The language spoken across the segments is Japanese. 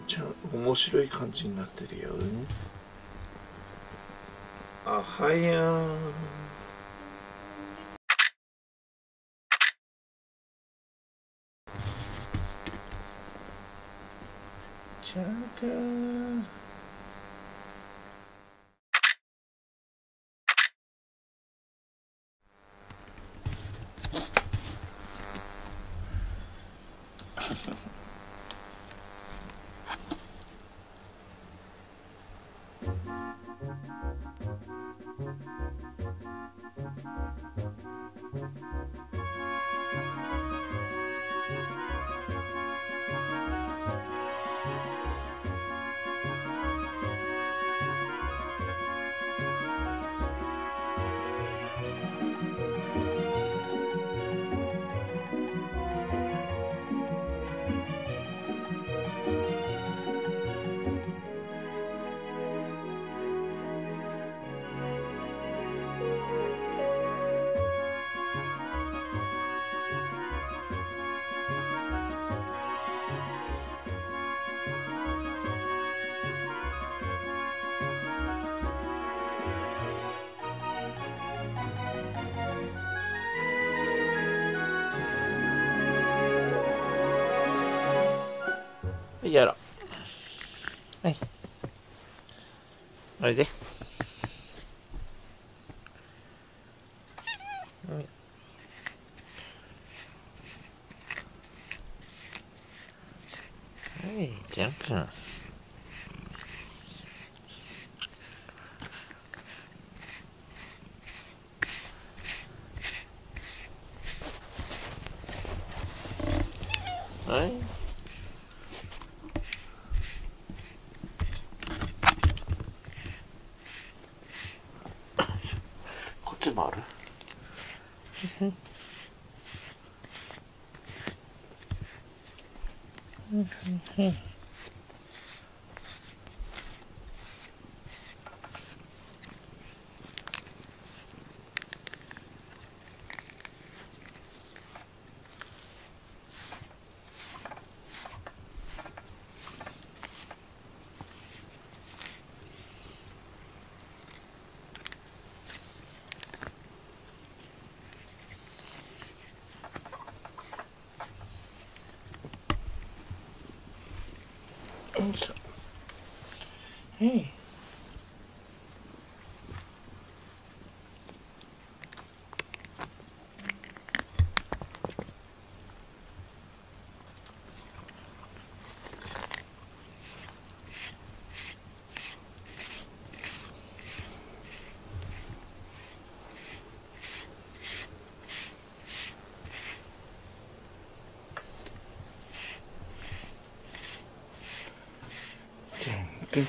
じゃあ面白い感じになってるよ。あはやー。じゃあかー。はい、やろう。はい。おいで。はい、じゃんくん。はい。こっちもある。よいしょ。はい。じゃんくん。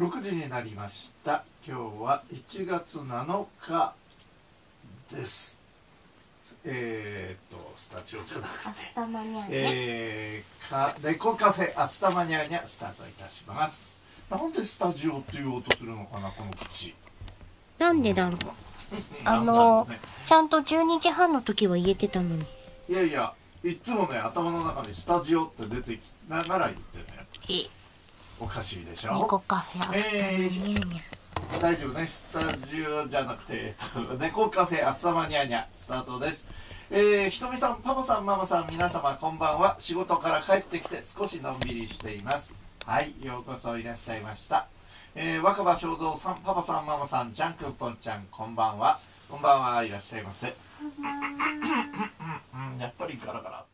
6時になりました。今日は1月7日です。スタジオじゃなくてアスタマニャーニャ、 レコカフェアスタマニャーニャスタートいたします。なんでスタジオって言おうとするのかな、この口。 なんでだろう。 なんだろうね。 ちゃんと12時半の時は言えてたのに。 いやいや、いつもね、頭の中にスタジオって出てきながら言ってね。おかしいでしょ。 レコカフェアスタマニャーニャ、 大丈夫ね、スタジオじゃなくて、レコカフェアスタマニャーニャスタートです。ひとみさん、パパさん、ママさん、皆様こんばんは。仕事から帰ってきて少しのんびりしています。はい、ようこそいらっしゃいました。若葉正蔵さん、パパさん、ママさん、ジャン君、ポンちゃん、こんばんは。こんばんは、いらっしゃいませ。やっぱりガラガラ。